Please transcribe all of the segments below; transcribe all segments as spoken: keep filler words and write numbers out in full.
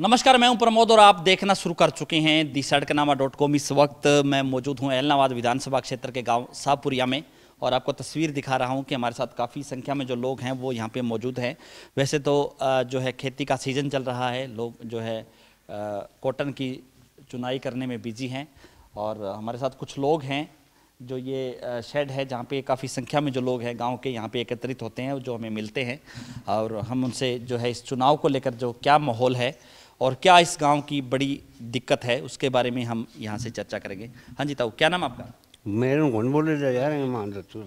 नमस्कार, मैं हूं प्रमोद और आप देखना शुरू कर चुके हैं दी सड़कनामा डॉट कॉम। इस वक्त मैं मौजूद हूं एलनाबाद विधानसभा क्षेत्र के गांव साहपुरिया में और आपको तस्वीर दिखा रहा हूं कि हमारे साथ काफ़ी संख्या में जो लोग हैं वो यहां पे मौजूद हैं। वैसे तो जो है खेती का सीज़न चल रहा है, लोग जो है कॉटन की चुनाई करने में बिजी हैं और हमारे साथ कुछ लोग हैं जो ये शेड है जहाँ पे काफ़ी संख्या में जो लोग हैं गांव के यहाँ पे एकत्रित होते हैं, जो हमें मिलते हैं और हम उनसे जो है इस चुनाव को लेकर जो क्या माहौल है और क्या इस गांव की बड़ी दिक्कत है उसके बारे में हम यहाँ से चर्चा करेंगे। हाँ जी ताऊ, क्या नाम आपका? मेरे कौन बोले यार, हाँ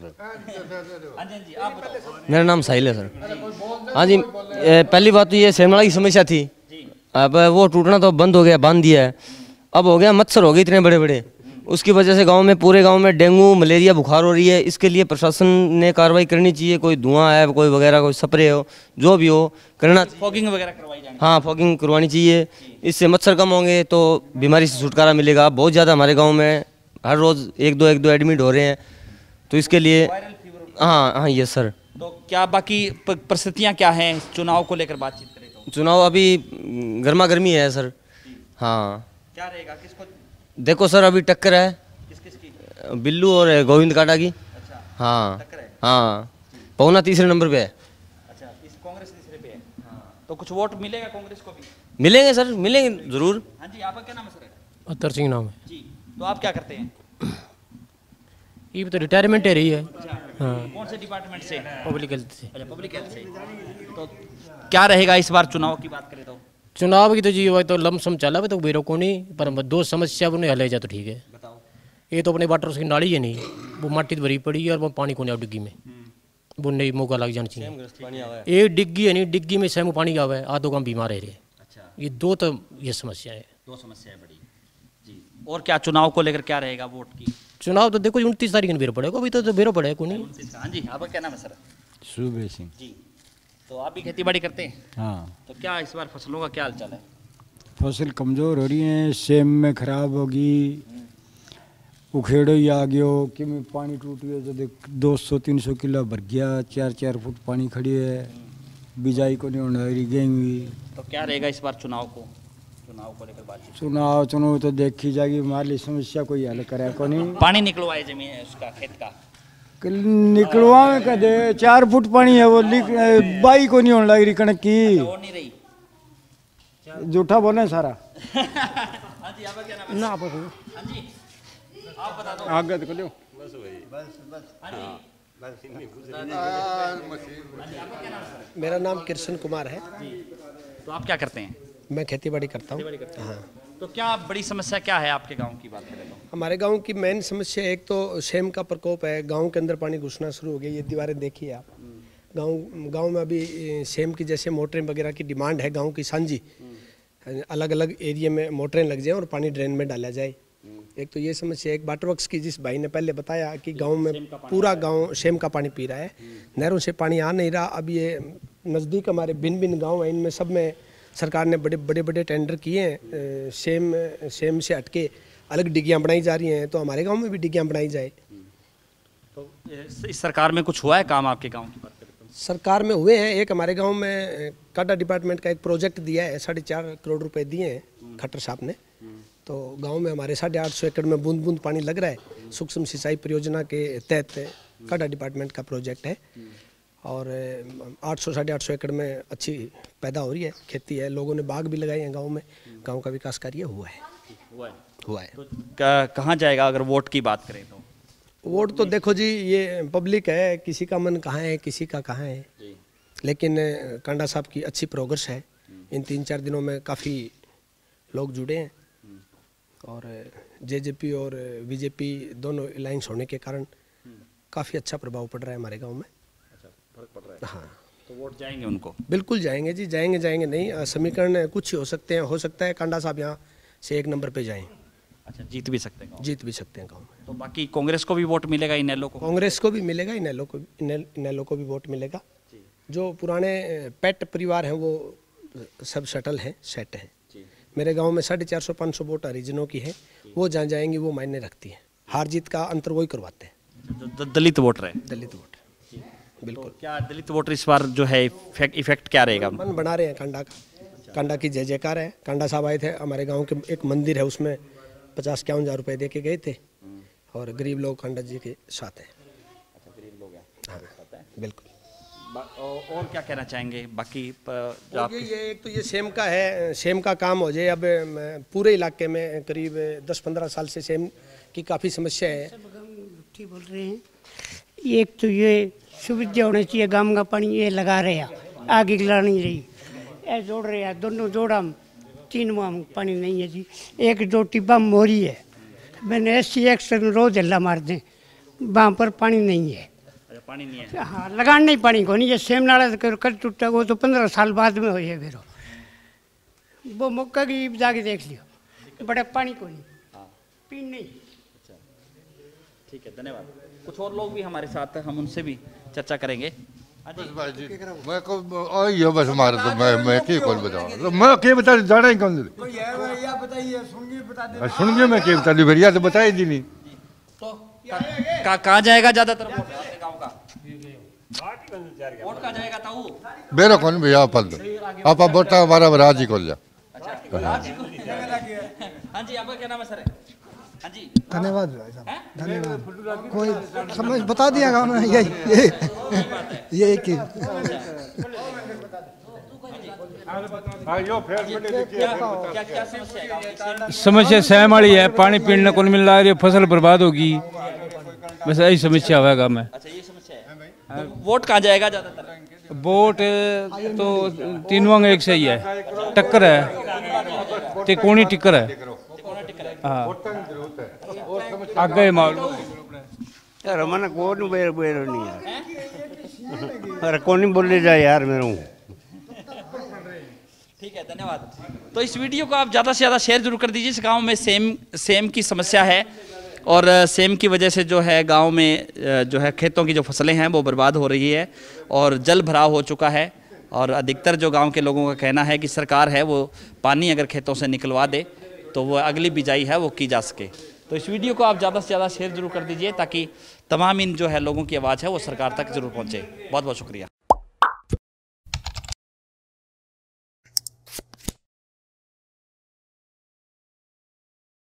जी जी आप बताओ। मेरा नाम साहिल है सर। हाँ जी, पहली बात तो ये सेमला की समस्या थी, अब वो टूटना तो बंद हो गया, बांध दिया है। अब हो गया मच्छर हो गए इतने बड़े बड़े, उसकी वजह से गांव में पूरे गांव में डेंगू मलेरिया बुखार हो रही है। इसके लिए प्रशासन ने कार्रवाई करनी चाहिए, कोई धुआं है कोई वगैरह कोई स्प्रे हो जो भी हो करना, फॉगिंग वगैरह करवाई जाए। हाँ फॉगिंग करवानी चाहिए, इससे मच्छर कम होंगे तो बीमारी से छुटकारा मिलेगा। बहुत ज़्यादा हमारे गाँव में हर रोज़ एक दो एक दो एडमिट हो रहे हैं, तो इसके लिए हाँ हाँ ये सर। तो क्या बाकी परिस्थितियाँ क्या हैं चुनाव को लेकर बातचीत करें तो? चुनाव अभी गर्मा गर्मी है सर। हाँ क्या रहेगा, किसको देखो सर, अभी टक्कर है किस किस की? बिल्लू और गोविंद काटा की। अच्छा, हाँ टक्कर है। हाँ, पौना तीसरे नंबर पे है। अच्छा, इस कांग्रेस तीसरे पे है। हाँ, तो कुछ वोट मिलेगा कांग्रेस को भी? मिलेंगे सर, मिलेंगे जरूर। हाँ जी, आपका क्या नाम है सर? अतर सिंह नाम है जी, तो आप क्या करते हैं? ये भी तो रिटायरमेंट है रही है। हाँ, कौन से डिपार्टमेंट से? पब्लिक हेल्थ से। अच्छा, पब्लिक हेल्थ से। तो क्या रहेगा इस बार चुनाव की बात करें तो? चुनाव की तो जी वो तो लमसम चला है, तो बेरो को नहीं, पर दो समस्या उन्हें हल जाए तो ठीक है। बताओ। ये तो अपने वाटर की नाली है नहीं, वो माटी भरी पड़ी है और वो पानी को नहीं डिग्गी में, वो नहीं मौका लग जाना चाहिए। एक डिग्गी है नहीं, डिग्गी में सहमु पानी आवा है, आधो काम बीमार रह रहे। अच्छा, ये दो तो ये समस्या है, दो समस्या है बड़ी जी। और क्या चुनाव को लेकर क्या रहेगा वोट की? चुनाव तो देखो उनतीस तारीख में बेरो पड़ेगा, अभी तो, तो बेरो पड़ेगा को नहीं। हाँ जी, आपका क्या नाम है सर? सुबह सिंह। जी, तो आप भी खेती बाड़ी करते हैं? हाँ, तो क्या इस बार फसलों का क्या हालचाल है? फसल कमज़ोर हो रही है, सेम में खराब होगी, उखेड़ो ही आ गयो कि में पानी टूट गया तो देख दो सौ तीन सौ किलो भर गया, चार चार फुट पानी खड़ी है, बिजाई को नहीं होने लगी गेहूँ। तो क्या रहेगा इस बार चुनाव को चुनाव को लेकर बातचीत? चुनाव चुनाव तो देखी जाएगी, हमारी समस्या कोई हल करे को नहीं। पानी निकलवाए जमीन है उसका खेत का? निकलवा में कदे चार फुट पानी है, वो बाई को नहीं होने लग रही कणक की। और नहीं रही? झूठा बोले सारा। हाँ जी, आपका क्या नाम है? ना आप हाँ जी, आप बता दो। आगे तो करो। बस वही बस बस हाँ जी, मेरा नाम कृष्ण कुमार है। तो आप क्या करते हैं? मैं खेती बाड़ी करता हूँ। हाँ, तो क्या बड़ी समस्या क्या है आपके गांव की बात करें तो? हमारे गांव की मेन समस्या एक तो सेम का प्रकोप है, गांव के अंदर पानी घुसना शुरू हो गया। ये दीवारें देखिए आप, गांव गांव में अभी सेम की जैसे मोटरें वगैरह की डिमांड है, गांव की सांझी अलग अलग एरिया में मोटरें लग जाए और पानी ड्रेन में डाला जाए। एक तो ये समस्या, एक वाटर वर्क्स की, जिस भाई ने पहले बताया कि गांव में पूरा गांव सेम का पानी पी रहा है, नहरों से पानी आ नहीं रहा। अब ये नज़दीक हमारे भिन्न भिन्न गाँव हैं, इनमें सब में सरकार ने बड़े बड़े बड़े टेंडर किए हैं, सेम सेम से हटके अलग डिग्गियाँ बनाई जा रही हैं, तो हमारे गांव में भी डिग्गियाँ बनाई जाए। तो इस सरकार में कुछ हुआ है काम आपके गांव की बात करें तो? सरकार में हुए हैं, एक हमारे गांव में काटा डिपार्टमेंट का एक प्रोजेक्ट दिया है, साढ़े चार करोड़ रुपए दिए हैं खट्टर साहब ने। तो गांव में हमारे साढ़े आठ सौ एकड़ में बूंद बूंद पानी लग रहा है, सूक्ष्म सिंचाई परियोजना के तहत काटा डिपार्टमेंट का प्रोजेक्ट है और आठ सौ साढ़े आठ सौ एकड़ में अच्छी पैदा हो रही है, खेती है, लोगों ने बाग भी लगाए हैं गांव में, गांव का विकास कार्य हुआ है हुआ है हुआ है। तो कहाँ जाएगा अगर वोट की बात करें तो? वोट तो देखो जी, ये पब्लिक है, किसी का मन कहाँ है किसी का कहाँ है, लेकिन कांडा साहब की अच्छी प्रोग्रेस है। इन तीन चार दिनों में काफ़ी लोग जुड़े हैं और जेजेपी और बीजेपी दोनों अलायंस होने के कारण काफ़ी अच्छा प्रभाव पड़ रहा है हमारे गांव में। अच्छा, फर्क पड़ रहा है। हाँ, तो वोट जाएंगे उनको? बिल्कुल जाएंगे जी, जाएंगे जाएंगे नहीं, समीकरण कुछ ही हो सकते हैं, हो सकता है कांडा साहब यहाँ से एक नंबर पे जाएं। अच्छा, जीत भी सकते हैं गाँव? जीत भी सकते हैं गाँव में। तो बाकी कांग्रेस को भी वोट मिलेगा, इनेलो को? कांग्रेस को भी मिलेगा, इनेलो को इनेलो को भी वोट मिलेगा। जो पुराने पेट परिवार हैं वो सब शटल हैं, सेट हैं। मेरे गांव में साढ़े चार सौ पाँच सौ वोट हरिजनों की है, वो जहाँ जाएंगी वो मायने रखती है, हार जीत का अंतर वही करवाते हैं। द, दलित वोटर है? दलित वोट बिल्कुल। तो क्या दलित वोटर इस बार जो है इफेक्ट इफेक्ट क्या रहेगा? मन बना रहे हैं कांडा का, कांडा की जय जयकार है। कांडा साहब आए थे, हमारे गांव के एक मंदिर है उसमें पचास इक्यावन हज़ार रुपये दे के गए थे और गरीब लोग कांडा जी के साथ हैं। अच्छा, गरीब लोग हैं। हाँ बिल्कुल। और क्या कहना चाहेंगे बाकी जो ये ये एक तो ये सेम का है, सेम का काम हो जाए। अब पूरे इलाके में करीब दस पंद्रह साल से सेम की काफ़ी समस्या है। ठीक बोल रहे हैं। एक तो ये सुविधा होनी चाहिए, गांव का पानी ये लगा रहे हैं, आगे गिला नहीं रही, ये जोड़ रहे हैं दोनों जोड़ा तीन माह पानी नहीं है जी। एक दो टिब्बा मोरी है, मैंने ऐसी एक्शन रोज हल्ला मार दें, वहाँ पर पानी नहीं है। पानी नहीं है। हाँ, लगान नहीं पानी को नहीं। ये सेम नाला कर टूटा वो तो पंद्रह साल बाद में हो है फिर वो मौका की जाके देख लियो, बड़ा पानी को नहीं पी नहीं। ठीक है, धन्यवाद। कुछ और लोग भी हमारे साथ हैं, हम उनसे भी चर्चा करेंगे। मैं को यो बस मार तो मैं मैं की कौन बताऊं, मैं के बता जाना ही कौन कोई है भैया बताइए, सुन के बता दे। सुन के मैं के बता दी भैया तो बताई दी नहीं। तो का, कहाँ जाएगा ज्यादातर वोट आपके गांव का? वोट कहाँ जाएगा ताऊ? बेरो कौन भैया पल दो आप बोटा हमारा राज ही खोल जा। हाँ जी, आपका क्या नाम है सर? हाँ जी, धन्यवाद भाई साहब, धन्यवाद। कोई समझ बता दिया गाँव में यही ये ये एक ही क्या क्या समस्या है गांव की? समस्या सहम वाली है, पानी पीने को नहीं मिल रहा है, फसल बर्बाद होगी, बस यही समस्या होगा में। अच्छा, ये समस्या है। तो वोट कहाँ जाएगा ज्यादातर? वोट तो तीनों एक सही है, टक्कर है, तिकोनी टिक्कर है। हाँ, आगे मालूम यार मैंने कौन बेर बेर नहीं यार, अरे कौन नहीं बोले जाए यार मेरे। ठीक है, धन्यवाद। तो इस वीडियो को आप ज़्यादा से ज़्यादा शेयर जरूर कर दीजिए। इस गांव में सेम सेम की समस्या है और सेम की वजह से जो है गांव में जो है खेतों की जो फसलें हैं वो बर्बाद हो रही है और जल भराव हो चुका है। और अधिकतर जो गांव के लोगों का कहना है कि सरकार है वो पानी अगर खेतों से निकलवा दे तो वो अगली बिजाई है वो की जा सके। तो इस वीडियो को आप ज़्यादा से ज़्यादा शेयर जरूर कर दीजिए ताकि तमाम इन जो है लोगों की आवाज़ है वो सरकार तक जरूर पहुँचे। बहुत बहुत शुक्रिया।